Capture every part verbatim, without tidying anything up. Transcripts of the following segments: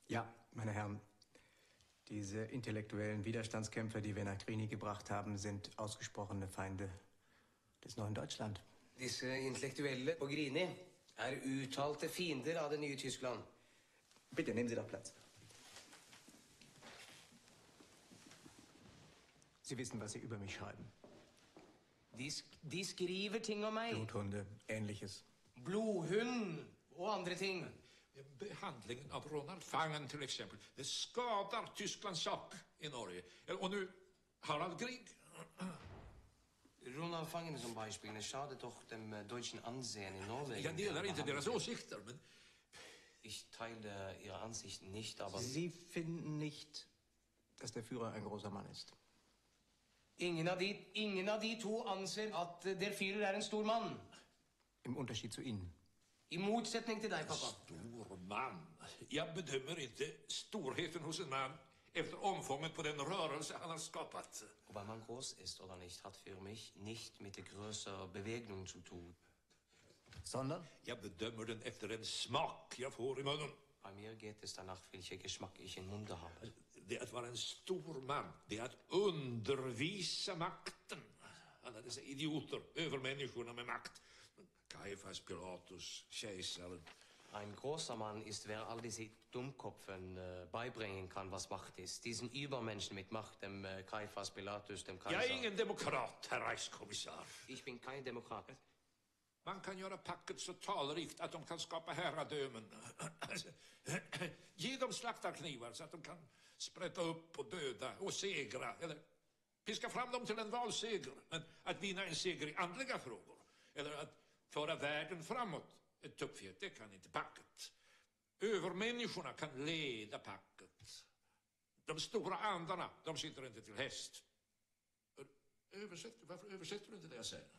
Ja, meine Herren, diese intellektuellen Widerstandskämpfer, die wir nach Trini gebracht haben, sind ausgesprochene Feinde des neuen Deutschland. Disse intellektuelle på Grini er uttalte fiender av det nye Tyskland. Bitte, nehmen Sie doch Platz. Sie wissen, was Sie über mich schreiben. De, sk de skriver ting om meg. Bluthunde, Ähnliches. Blodhund og andre ting. Behandlingen av Ronald Fangen till exempel. Det skadar Tysklands sak i Norge. Och nu Harald Grieg. Ronald Fangen som Beispiel schadet doch dem deutschen Ansehen in Norwegen. Jag delar inte deras åsikter, men... Ich teile ihre Ansichten nicht, aber... Sie finden nicht, dass der Führer ein großer Mann ist. Ingen av de, ingen av de to anser at der Führer er en stor mann. Im Unterschied zu Ihnen. I motsättning till dig, pappa. Stor man. Jag bedömer inte storheten hos en man efter omfånget på den rörelse han har skapat. Ob ein Mann groß ist oder nicht, hat für mich nicht mit der Größe Bewegung zu tun. Sondern? Jag bedömer den efter den smak jag får i munnen. Bei mir geht es danach, welcher Geschmack ich im Munde habe. Det att vara en stor man, det är att undervisa makten. Alla dessa idioter, övermänniskorna med makt. Kaiphas, Pilatus, kejsaren. Ein großer Mann ist, wer all diese Dummkopfen äh, beibringen kann, was Macht ist. Diesen Übermenschen mit Macht, dem äh, Kaiphas, Pilatus, dem Kaiser. Jag är ingen demokrat, herr Reichskommissar. Ich bin kein Demokrat. Man kan göra packet så talrikt att de kan skapa herradömen. Ge dem slaktarknivar så att de kan sprätta upp och döda och segra. Eller piska fram dem till en valseger. Men att vinna en seger i andliga frågor. Eller att föra världen framåt. Ett tuppfjät, det kan inte packet. Övermänniskorna kan leda packet. De stora andarna, de sitter inte till häst. Översätt, varför översätter du inte det jag säger?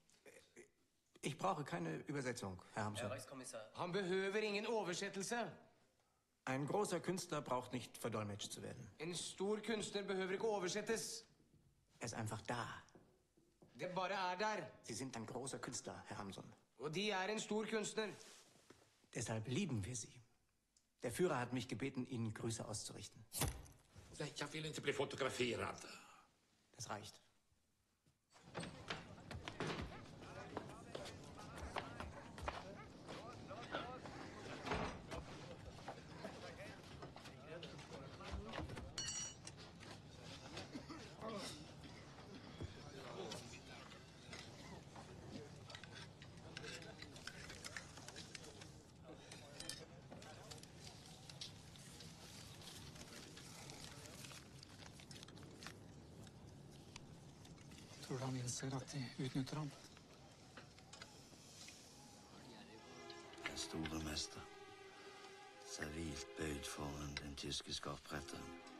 Ich brauche keine Übersetzung, Herr Hamsun. Herr Reichskommissar. Han behöver ingen oversettelse. Ein großer Künstler braucht nicht verdolmetscht zu werden. En stor kunstner behöver ikke oversettes. Er ist einfach da. Det bare er der. Sie sind ein großer Künstler, Herr Hamsun. Og de er en stor kunstner. Deshalb lieben wir Sie. Der Führer hat mich gebeten, Ihnen Grüße auszurichten. Jag vill inte bli fotograferad. Das reicht. Tror du han innser at de utnytter ham? Den store mester, servilt bøyd foran den tyske skarpretteren.